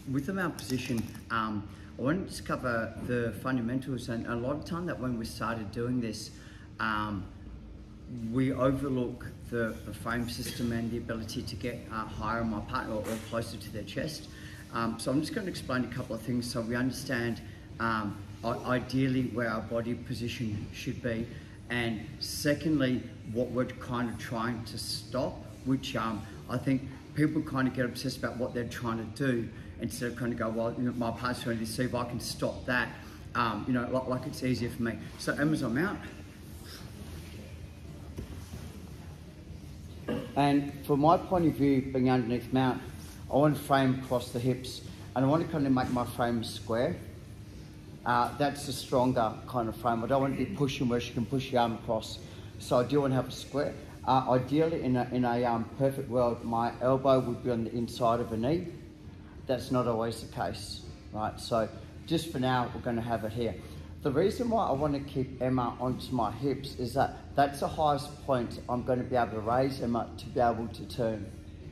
with the mount position, I wanted to cover the fundamentals, and a lot of time that when we started doing this, we overlook the frame system and the ability to get higher on my partner or closer to their chest. So I'm just going to explain a couple of things so we understand ideally where our body position should be, and secondly, what we're kind of trying to stop, which I think people kind of get obsessed about what they're trying to do instead of kind of go, well, you know, my partner's trying to see if I can stop that, you know, like it's easier for me. So Emma's on mount. And from my point of view, being underneath mount, I want to frame across the hips, and I want to kind of make my frame square. That's a stronger kind of frame. I don't want to be pushing where she can push the arm across. So I do want to have a square. Ideally, in a perfect world, my elbow would be on the inside of a knee. That's not always the case, right? So just for now, we're going to have it here. The reason why I want to keep Emma onto my hips is that that's the highest point I'm going to be able to raise Emma to be able to turn.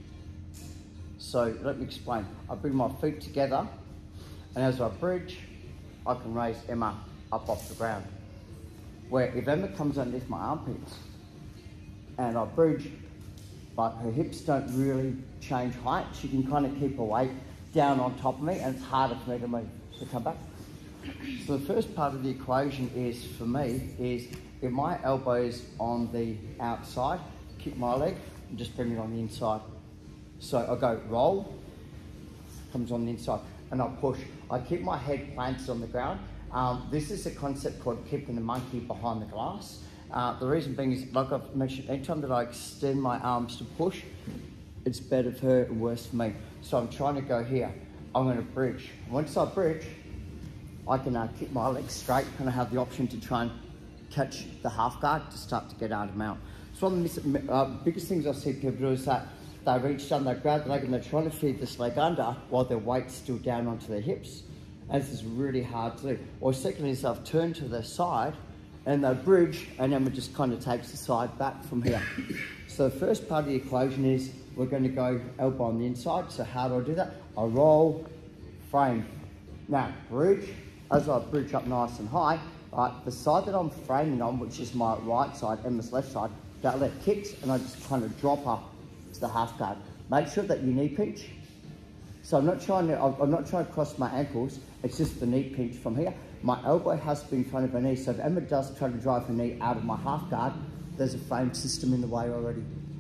So let me explain. I bring my feet together, and as I bridge, I can raise Emma up off the ground. Where if Emma comes underneath my armpits and I bridge, but her hips don't really change height, she can kind of keep her weight down on top of me, and it's harder for me to come back. So the first part of the equation is, for me, is if my elbow's on the outside, kick my leg and just bring it on the inside. So I go roll, comes on the inside, and I push. I keep my head planted on the ground. This is a concept called keeping the monkey behind the glass. The reason being is, like I've mentioned, anytime that I extend my arms to push, it's better for her and worse for me. So I'm trying to go here. I'm going to bridge. Once I bridge, I can keep my legs straight, and I have the option to try and catch the half guard to start to get out of mount. So one of the biggest things I see people do is that they reach down, they grab the leg, and they're trying to feed this leg under while their weight's still down onto their hips. And this is really hard to do. Or secondly is they've turned to their side and they bridge, and then it just kind of takes the side back from here. So the first part of the equation is we're going to go elbow on the inside. So how do I do that? I roll, frame. Now bridge. As I bridge up nice and high, right, the side that I'm framing on, which is my right side, Emma's left side, that leg kicks, and I just kind of drop up to the half guard. Make sure that you knee pinch. So I'm not trying to cross my ankles. It's just the knee pinch from here. My elbow has to be in front of her knee. So if Emma does try to drive her knee out of my half guard, there's a frame system in the way already.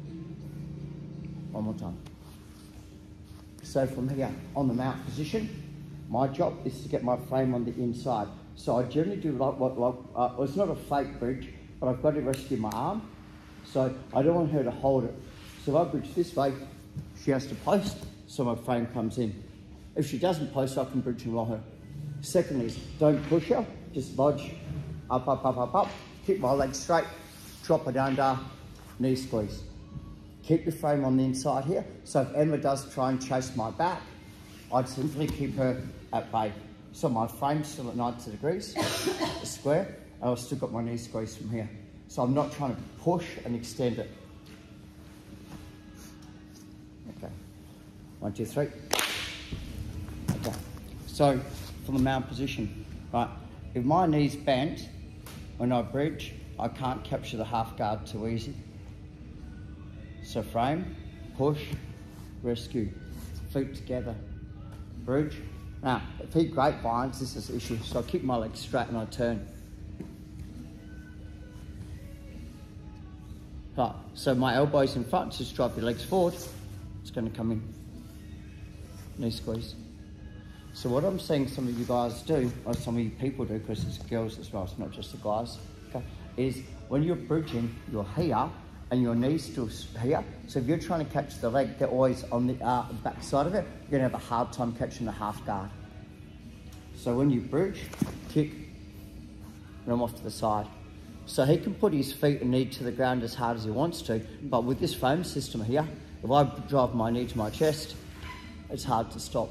One more time. So from here on the mount position, my job is to get my frame on the inside. So I generally do it's not a fake bridge, but I've got to rescue my arm. So I don't want her to hold it. So if I bridge this way, she has to post, so my frame comes in. If she doesn't post, I can bridge and roll her. Secondly is, don't push her, just lodge, up, up, up, up, up. Keep my legs straight, drop it under, knee squeeze. Keep the frame on the inside here. So if Emma does try and chase my back, I'd simply keep her at bay. So my frame's still at 90 degrees, a square, and I've still got my knee squeeze from here. So I'm not trying to push and extend it. Okay, 1, 2, 3. Okay, so from the mount position, right, if my knee's bent, when I bridge, I can't capture the half guard too easy. So frame, push, rescue, feet together, bridge. Now, if he grapevines, this is the issue. So I keep my legs straight and I turn. Right, so my elbows in front, just drive your legs forward. It's going to come in. Knee squeeze. So what I'm seeing some of you guys do, or some of you people do, because it's girls as well, it's not just the guys, okay, is when you're bridging, you're here and your knee's still here. So if you're trying to catch the leg, they're always on the back side of it, you're going to have a hard time catching the half guard. So when you bridge, kick, and I'm off to the side. So he can put his feet and knee to the ground as hard as he wants to, but with this frame system here, if I drive my knee to my chest, it's hard to stop.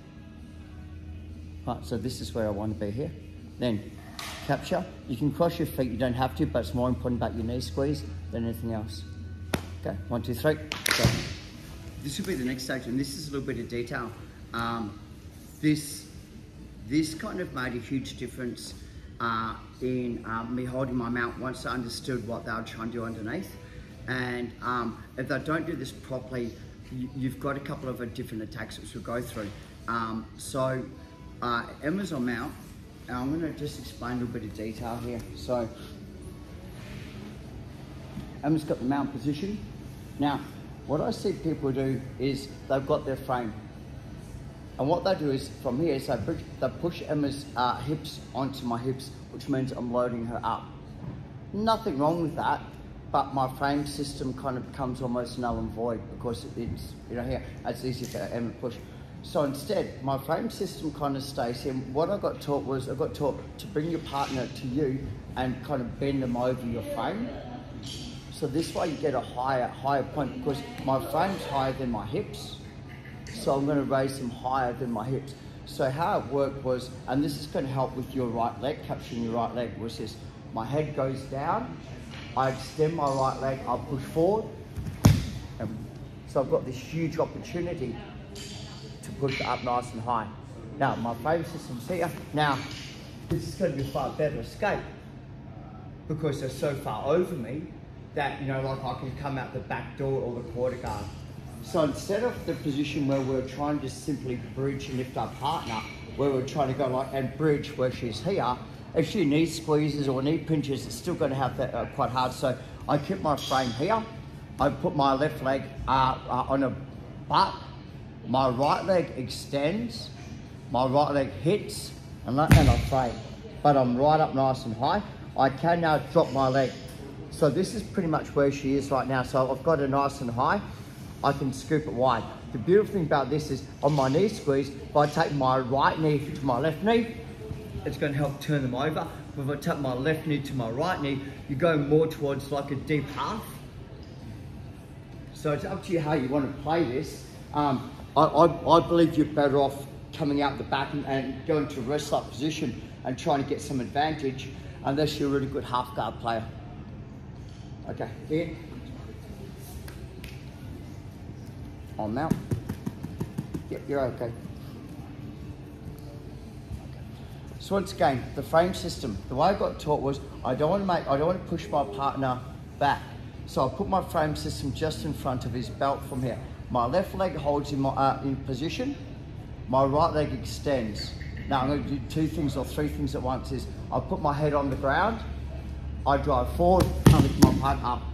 Right, so this is where I want to be here. Then capture. You can cross your feet, you don't have to, but it's more important about your knee squeeze than anything else. Okay, 1, 2, 3. Go. This will be the next stage, and this is a little bit of detail. this kind of made a huge difference in me holding my mount once I understood what they were trying to do underneath. And if they don't do this properly, you've got a couple of different attacks which we'll go through. Emma's on mount, and I'm going to just explain a little bit of detail here. So Emma's got the mount position. Now, what I see people do is they've got their frame. And what they do is, from here, so they push Emma's hips onto my hips, which means I'm loading her up. Nothing wrong with that, but my frame system kind of becomes almost null and void because it's, you know, here, it's easy for Emma to push. So instead, my frame system kind of stays here. What I got taught was, I got taught to bring your partner to you and kind of bend them over your frame. So this way you get a higher point because my frame's higher than my hips. So I'm going to raise them higher than my hips. So how it worked was, and this is going to help with your right leg, capturing your right leg, was this. My head goes down, I extend my right leg, I push forward. And so I've got this huge opportunity to push it up nice and high. Now, my frame system's here. Now, this is going to be a far better escape because they're so far over me that, you know, like I can come out the back door or the quarter guard. So instead of the position where we're trying to simply bridge and lift our partner, where we're trying to go like and bridge where she's here, if she knee squeezes or knee pinches, it's still going to have that quite hard. So I keep my frame here. I put my left leg on a butt. My right leg extends. My right leg hits and I frame. But I'm right up nice and high. I can now drop my leg. So this is pretty much where she is right now. So I've got her nice and high. I can scoop it wide. The beautiful thing about this is on my knee squeeze, if I take my right knee to my left knee, it's going to help turn them over. But if I take my left knee to my right knee, you go more towards like a deep half. So it's up to you how you want to play this. I believe you're better off coming out the back and going to a wrist up position and trying to get some advantage unless you're a really good half guard player. Okay, Ian. On mount. Yep, you're okay. So once again, the frame system, the way I got taught was I don't want to push my partner back. So I put my frame system just in front of his belt from here. My left leg holds in position, my right leg extends. Now I'm going to do 2 things or 3 things at once. Is I put my head on the ground, I drive forward, and lift my partner up.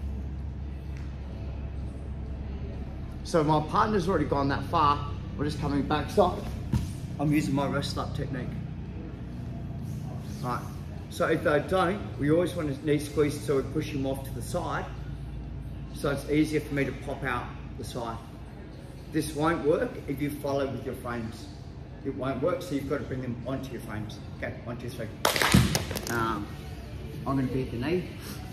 So my partner's already gone that far, we're just coming back. So I'm using my rest up technique. Right. So if they don't, we always want to knee squeeze so we push him off to the side. So it's easier for me to pop out the side. This won't work if you follow with your frames. It won't work, so you've got to bring them onto your frames. Okay, 1, 2, 3. I'm going to be at the knee.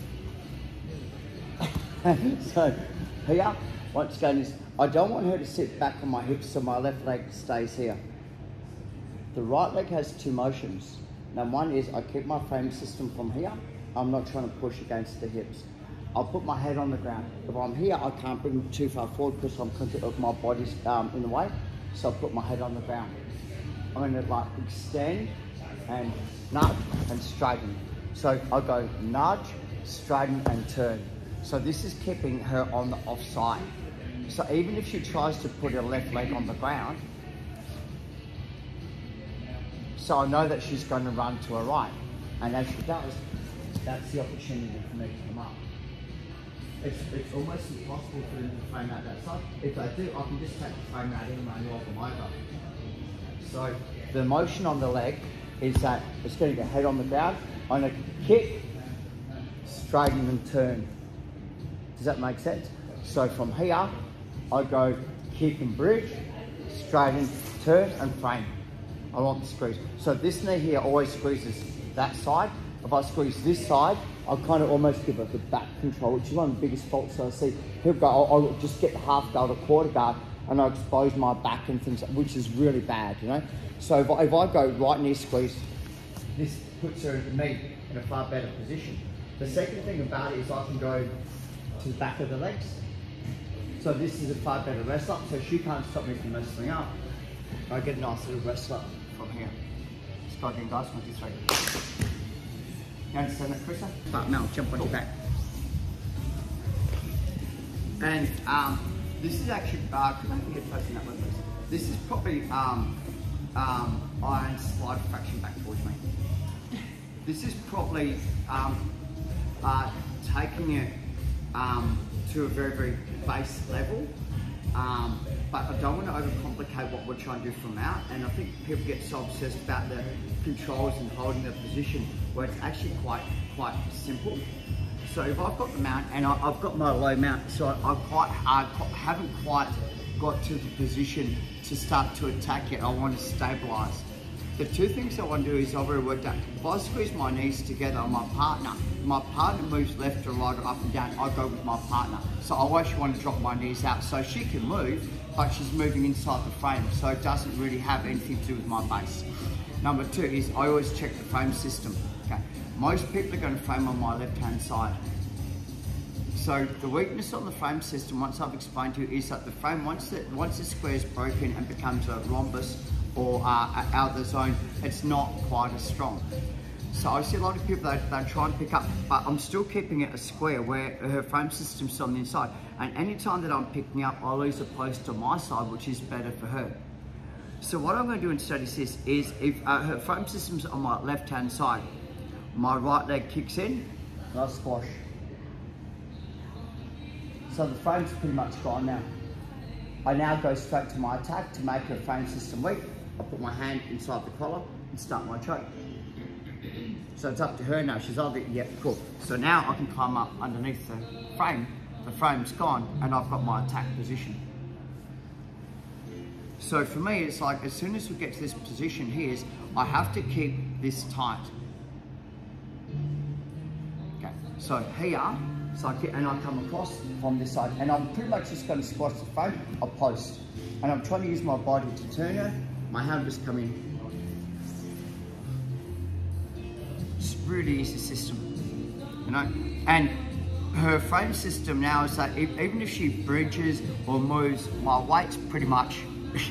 So here, once again, is I don't want her to sit back on my hips so my left leg stays here. The right leg has 2 motions. Now one is I keep my frame system from here. I'm not trying to push against the hips. I'll put my head on the ground. If I'm here, I can't bring it too far forward because my body's in the way. So I'll put my head on the ground. I'm going to like extend and nudge and straighten. So I'll go nudge, straighten and turn. So this is keeping her on the offside. So even if she tries to put her left leg on the ground, so I know that she's going to run to her right. And as she does, that's the opportunity for me to come up. It's almost impossible for them to frame out that side. If they do, I can just take the frame out anyway and roll them over. So the motion on the leg is that it's going to get head on the ground. I'm going to kick, straighten and turn. Does that make sense? So from here, I go kick and bridge, straighten, turn and frame. I want the squeeze. So this knee here always squeezes that side. If I squeeze this side, I'll kind of almost give it the back control, which is one of the biggest faults I see. People go, I'll just get the half guard or quarter guard and I'll expose my back and things, which is really bad, you know? So if I go right knee squeeze, this puts her into me in a far better position. The second thing about it is I can go to the back of the legs. So this is a far better rest up, so she can't stop me from messing up. I get a nice little wrestler from here. Start again, guys. 1, 2, 3. You understand that, Chrissa? But now jump on your back. And this is actually, can I get facing that way, please? This is probably iron slide fraction back towards me. This is probably taking it to a very, very base level. But I don't want to overcomplicate what we're trying to do from out. And I think people get so obsessed about the controls and holding the position where it's actually quite simple. So if I've got the mount and I've got my low mount, so I haven't quite got to the position to start to attack it. I want to stabilize. The two things I want to do is I've already worked out. If I squeeze my knees together on my partner moves left or right or up and down, I go with my partner. So I always want to drop my knees out so she can move, but she's moving inside the frame, so it doesn't really have anything to do with my base. Number two is I always check the frame system. Okay, most people are going to frame on my left-hand side. So the weakness on the frame system, once I've explained to you, is that the frame, once the square is broken and becomes a rhombus or out of the zone, it's not quite as strong. So I see a lot of people that try and pick up, but I'm still keeping it a square where her frame system's on the inside. And anytime that I'm picking up, I lose a post on my side, which is better for her. So what I'm going to do instead is this, is if her frame system's on my left-hand side, my right leg kicks in, and I squash. So the frame's pretty much gone now. I now go straight to my attack to make her frame system weak. I put my hand inside the collar and start my choke. So it's up to her now. She's either, yeah, cool. So now I can climb up underneath the frame. The frame's gone and I've got my attack position. So for me, it's like, as soon as we get to this position here, I have to keep this tight. Okay, so here, and I come across from this side, and I'm pretty much just going to squash the frame, a post. And I'm trying to use my body to turn her, my hand just come in. It's really easy system, you know? And her frame system now is that even if she bridges or moves, my weight's pretty much,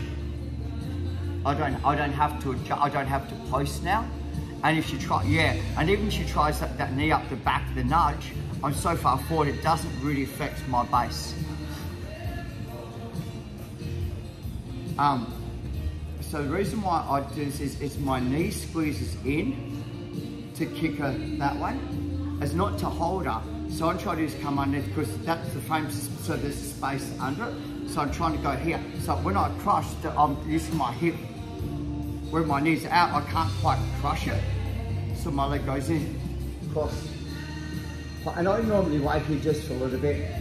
I don't have to adjust, I don't have to post now. And if she and even if she tries that knee up the back of the nudge, I'm so far forward, it doesn't really affect my base. So the reason why I do this is my knee squeezes in to kick her that way. It's not to hold her. So I'm trying to just come underneath because that's the frame system, so there's space under it. So I'm trying to go here. So when I crush, I'm using my hip. Where my knees are out, I can't quite crush it. So my leg goes in, cross. And I normally wait here just for a little bit.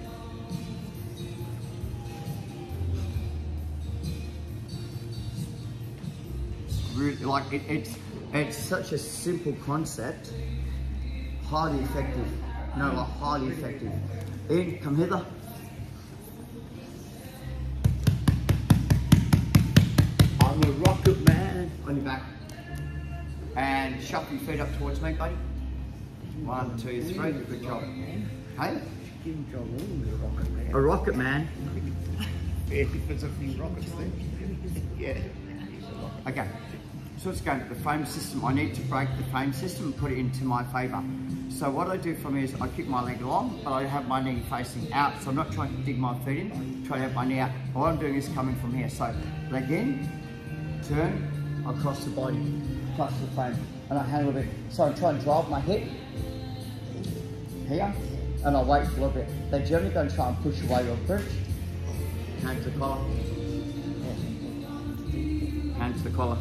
It's really, like, it's such a simple concept, highly effective. No, like highly effective. Ian, come hither. I'm a rocket man. On your back. And shuffle your feet up towards me, buddy. 1, 2, 3. Good job. Hey? A rocket man. Yeah, there's a few rockets there. Yeah. Okay. So it's going to the frame system. I need to break the frame system and put it into my favour. So what I do from here is I keep my leg long, but I have my knee facing out. So I'm not trying to dig my feet in, I'm trying to have my knee out. All I'm doing is coming from here. So leg in, turn, across the body, touch the frame, and I handle it. So I'm trying to drive my hip here, and I wait for a little bit. They're generally going to try and push away your bridge. Hand to the collar. Hand to the collar.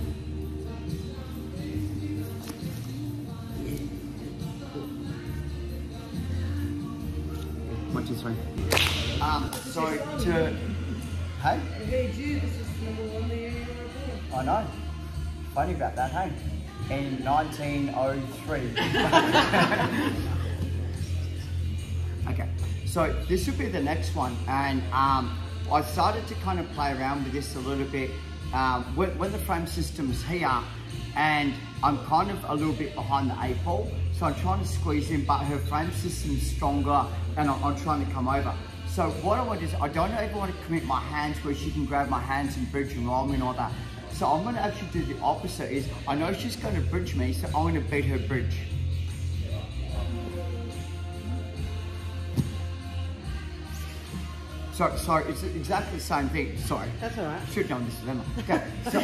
One, two, three. So to, hey? I know. Funny about that, hey? In 1903. Okay, so this will be the next one, and I started to kind of play around with this a little bit when the frame system's here, and I'm kind of a little bit behind the 8 ball, so I'm trying to squeeze in, but her frame system's stronger, and I'm trying to come over. So So what I want is, I don't ever want to commit my hands where she can grab my hands and bridge and roll me and all that. So I'm going to actually do the opposite. Is I know she's going to bridge me, so I'm going to beat her bridge. Sorry, it's exactly the same thing. Sorry. That's all right. Should have done this with Emma. Okay.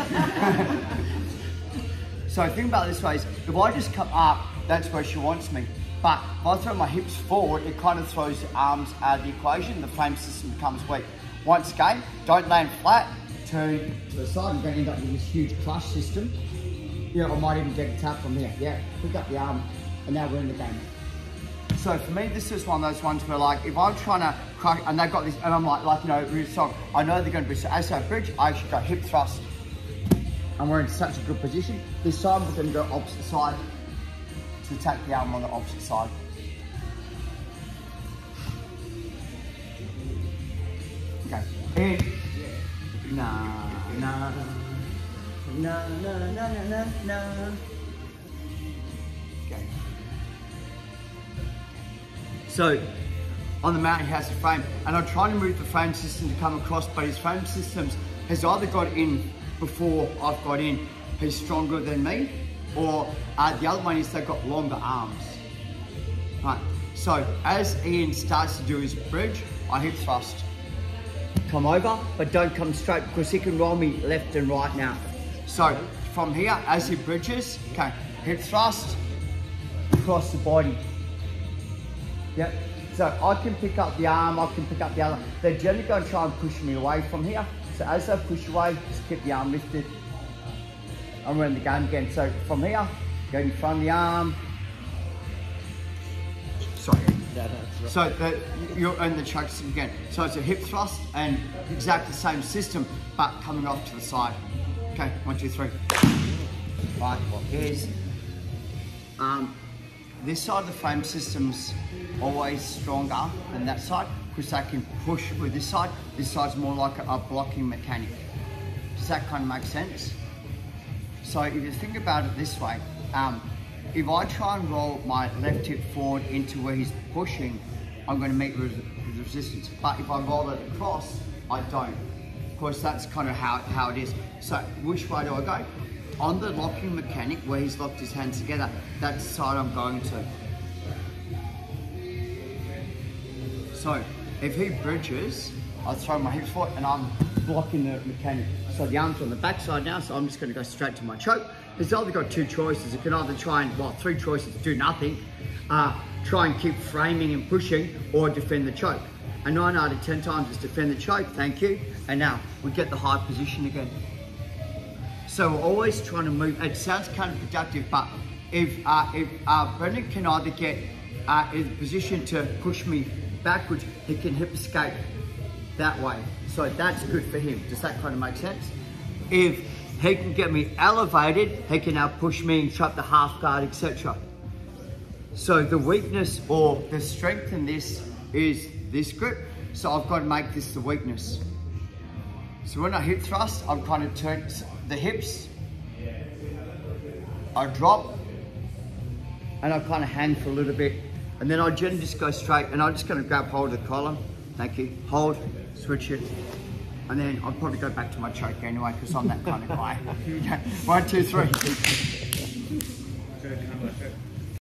So think about it this way: is if I just come up, that's where she wants me. But if I throw my hips forward, it kind of throws the arms out of the equation. The frame system becomes weak. Once again, don't land flat. Turn to the side. I'm going to end up with this huge clutch system. Yeah, I might even get a tap from here. Yeah, pick up the arm, and now we're in the game. So for me, this is one of those ones where, like, if I'm trying to crack, and they've got this, and I'm like, you know, really strong. I know they're going to be, so as I bridge, I actually go hip thrust. And we're in such a good position. This time we're going to go opposite side to take the arm on the opposite side. Okay. In. Na. Okay. So, on the mountain he has a frame, and I'm trying to move the frame system to come across, but his frame systems has either got in before I've got in, he's stronger than me, or the other one is they've got longer arms. Right, so as Ian starts to do his bridge, I hip thrust. Come over, but don't come straight because he can roll me left and right now. So from here, as he bridges, okay, hip thrust, across the body. Yep, so I can pick up the arm, I can pick up the other. They're generally going to try and push me away from here. So as I push away, just keep the arm lifted. And we're in the game again. So from here, go in front of the arm. Sorry. Yeah, that's right. So you're in the choke system again. So it's a hip thrust and exactly the same system, but coming off to the side. Okay, 1, 2, 3. Right, well, here's this side of the frame system's always stronger than that side because they can push with this side. This side's more like a blocking mechanic. Does that kind of make sense? So if you think about it this way, if I try and roll my left hip forward into where he's pushing, I'm going to meet with resistance. But if I roll it across, I don't. Of course, that's kind of how it is. So which way do I go? On the locking mechanic, where he's locked his hands together, that's the side I'm going to. So if he bridges, I throw my hips forward and I'm blocking the mechanic. So the arm's on the back side now, so I'm just going to go straight to my choke. He's either got 2 choices. It can either try and, well, 3 choices, do nothing, try and keep framing and pushing, or defend the choke. And 9 out of 10 times it's defend the choke, thank you. And now we get the high position again. So we're always trying to move. It sounds counterproductive, but if Brendan can either get in a position to push me backwards, he can hip escape that way. So that's good for him. Does that kind of make sense? If he can get me elevated, he can now push me and trap the half guard, etc. So the weakness or the strength in this is this grip. So I've got to make this the weakness. So when I hip thrust, I'm kind of turn the hips. I drop and I kind of hang for a little bit. And then I generally just go straight and I'm just going to grab hold of the collar. Thank you. Hold, switch it. And then I'll probably go back to my choke anyway because I'm that kind of guy. 1, 2, 3.